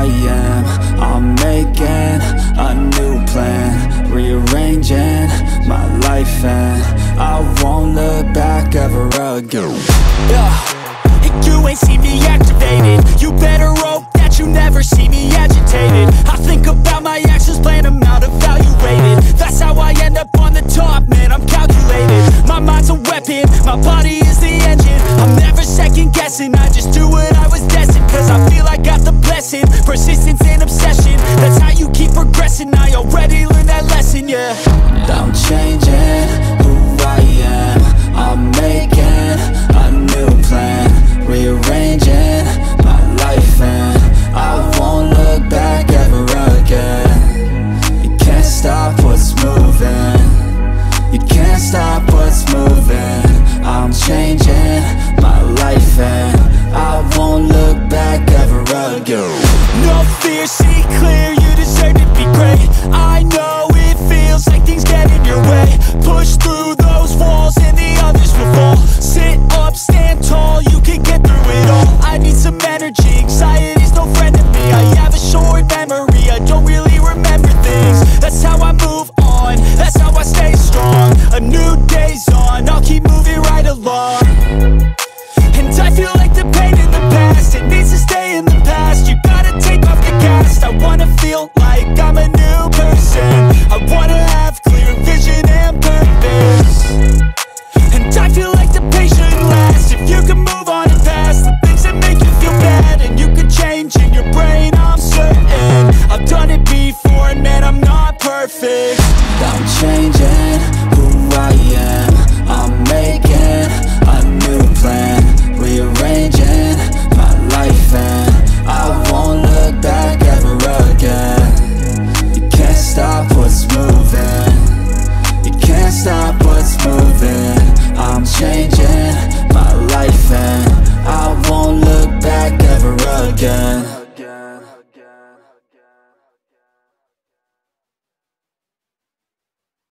I am. I'm making a new plan, rearranging my life, and I won't look back ever again. You ain't see me activated. You better hope that you never see me agitated. I think about my actions, plan them out, evaluated. That's how I end up on the top, man, I'm calculated. My mind's a weapon, my body is the engine. I'm never second guessing, I just do what I was destined. Cause I feel I got the blessing, persistence and obsession. That's how you keep progressing, I already learned that lesson, yeah. I'm changing who I am. I'm making a new plan, rearranging my life, and I won't look back ever again. You can't stop what's moving. You can't stop what's moving. I'm changing my life, and I won't look back ever again. No fear, see clear, you deserve to be great.